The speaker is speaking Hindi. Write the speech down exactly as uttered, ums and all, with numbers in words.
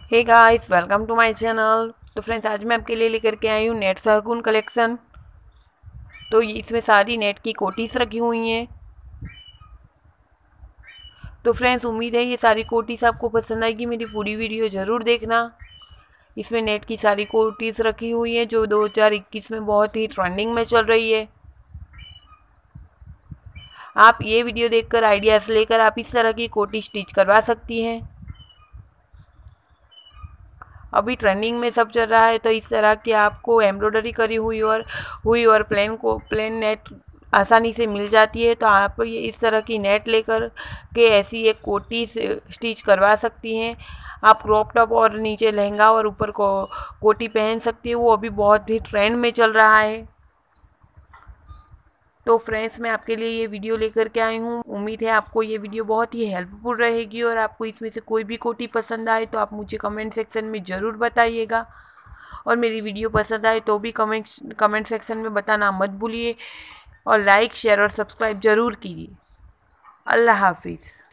Hey guys, welcome to my channel. तो फ्रेंड्स, आज मैं आपके लिए लेकर के आई हूँ नेट शगुन कलेक्शन। तो इसमें सारी नेट की कोटीज रखी हुई हैं। तो फ्रेंड्स, उम्मीद है ये सारी कोटीज आपको पसंद आएगी। मेरी पूरी वीडियो ज़रूर देखना। इसमें नेट की सारी कोटीज रखी हुई हैं जो दो हज़ार इक्कीस में बहुत ही ट्रेंडिंग में चल रही है। आप ये वीडियो देखकर आइडियाज़ लेकर आप इस तरह की कोटी स्टिच करवा सकती हैं। अभी ट्रेंडिंग में सब चल रहा है, तो इस तरह की आपको एम्ब्रॉयडरी करी हुई और हुई और प्लेन को प्लेन नेट आसानी से मिल जाती है। तो आप ये इस तरह की नेट लेकर के ऐसी एक कोटी स्टिच करवा सकती हैं। आप क्रॉप टॉप और नीचे लहंगा और ऊपर को कोटी पहन सकती है। वो अभी बहुत ही ट्रेंड में चल रहा है। तो फ्रेंड्स, मैं आपके लिए ये वीडियो लेकर के आई हूँ। उम्मीद है आपको ये वीडियो बहुत ही हेल्पफुल रहेगी और आपको इसमें से कोई भी कोटी पसंद आए तो आप मुझे कमेंट सेक्शन में ज़रूर बताइएगा। और मेरी वीडियो पसंद आए तो भी कमेंट कमेंट सेक्शन में बताना मत भूलिए। और लाइक, शेयर और सब्सक्राइब ज़रूर कीजिए। अल्लाह हाफिज़।